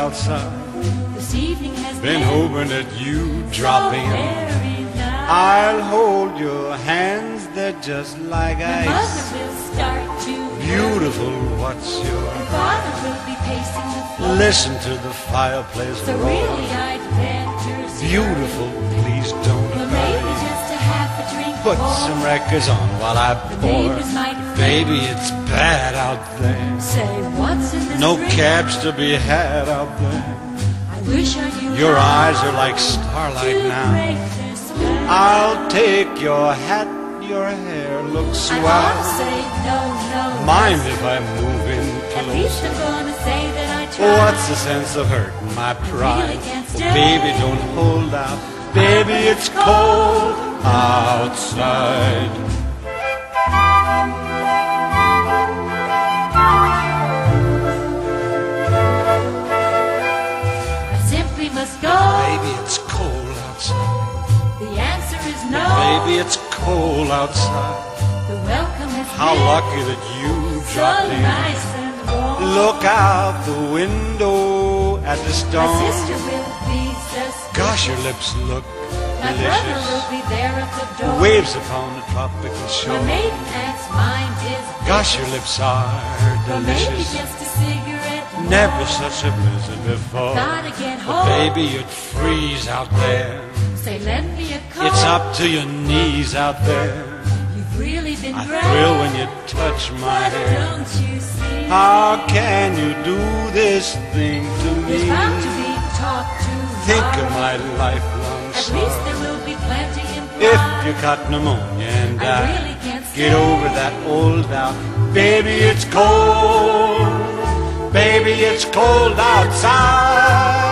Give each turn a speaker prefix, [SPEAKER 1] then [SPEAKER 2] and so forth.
[SPEAKER 1] outside.
[SPEAKER 2] This evening has
[SPEAKER 1] Been hoping that you drop in.
[SPEAKER 2] very nice.
[SPEAKER 1] I'll hold your hands, they're just like
[SPEAKER 2] My mother
[SPEAKER 1] ice.
[SPEAKER 2] will start to
[SPEAKER 1] Beautiful, what's your...
[SPEAKER 2] Father will be pacing the floor.
[SPEAKER 1] Listen to the fireplace
[SPEAKER 2] So
[SPEAKER 1] roar.
[SPEAKER 2] really I'd better start.
[SPEAKER 1] Beautiful, please don't
[SPEAKER 2] Well, maybe
[SPEAKER 1] hurry.
[SPEAKER 2] just a half a drink
[SPEAKER 1] Put
[SPEAKER 2] more.
[SPEAKER 1] some records on while I
[SPEAKER 2] The
[SPEAKER 1] pour.
[SPEAKER 2] neighbors might
[SPEAKER 1] Baby, it's bad out there.
[SPEAKER 2] say, what's in this
[SPEAKER 1] No
[SPEAKER 2] drink?
[SPEAKER 1] cabs to be had out there.
[SPEAKER 2] I wish I knew
[SPEAKER 1] Your
[SPEAKER 2] how
[SPEAKER 1] eyes are like starlight
[SPEAKER 2] to
[SPEAKER 1] now.
[SPEAKER 2] break the spell.
[SPEAKER 1] I'll take your hat, your hair looks
[SPEAKER 2] I
[SPEAKER 1] swell.
[SPEAKER 2] want to say no, no.
[SPEAKER 1] Mind if I move in
[SPEAKER 2] At least
[SPEAKER 1] close?
[SPEAKER 2] I'm gonna say that I tried.
[SPEAKER 1] What's the sense of hurting my pride?
[SPEAKER 2] really can't
[SPEAKER 1] Oh,
[SPEAKER 2] stay.
[SPEAKER 1] baby, don't hold out. Baby, it's cold outside.
[SPEAKER 2] I simply must go.
[SPEAKER 1] Baby, it's cold outside.
[SPEAKER 2] The answer is no.
[SPEAKER 1] Baby, it's cold outside.
[SPEAKER 2] The welcome has
[SPEAKER 1] How
[SPEAKER 2] been
[SPEAKER 1] lucky that you
[SPEAKER 2] so
[SPEAKER 1] dropped in.
[SPEAKER 2] nice and warm.
[SPEAKER 1] Look out the window at the
[SPEAKER 2] My
[SPEAKER 1] storm.
[SPEAKER 2] sister will be suspicious.
[SPEAKER 1] Gosh, your lips look
[SPEAKER 2] My brother will
[SPEAKER 1] delicious.
[SPEAKER 2] be there at the door.
[SPEAKER 1] Waves upon the tropical
[SPEAKER 2] My
[SPEAKER 1] shore.
[SPEAKER 2] maiden aunt's mind is
[SPEAKER 1] Gosh, your lips are
[SPEAKER 2] Well, maybe
[SPEAKER 1] delicious.
[SPEAKER 2] just a cigarette more.
[SPEAKER 1] Never such a blizzard before.
[SPEAKER 2] Gotta get
[SPEAKER 1] But
[SPEAKER 2] home.
[SPEAKER 1] baby, you'd freeze out there.
[SPEAKER 2] Say, lend me a coat.
[SPEAKER 1] It's up to your knees out there.
[SPEAKER 2] You've really been
[SPEAKER 1] I
[SPEAKER 2] great.
[SPEAKER 1] thrill when you touch my
[SPEAKER 2] But
[SPEAKER 1] hair.
[SPEAKER 2] don't you see?
[SPEAKER 1] How can you do this thing to
[SPEAKER 2] There's bound to
[SPEAKER 1] me?
[SPEAKER 2] be talk to
[SPEAKER 1] Think of my lifelong
[SPEAKER 2] At least
[SPEAKER 1] sorrow.
[SPEAKER 2] there will be plenty in
[SPEAKER 1] If
[SPEAKER 2] pride.
[SPEAKER 1] you got pneumonia and
[SPEAKER 2] I
[SPEAKER 1] die,
[SPEAKER 2] really can't
[SPEAKER 1] get
[SPEAKER 2] stay.
[SPEAKER 1] over that old doubt. Baby, it's cold. Baby, it's cold outside.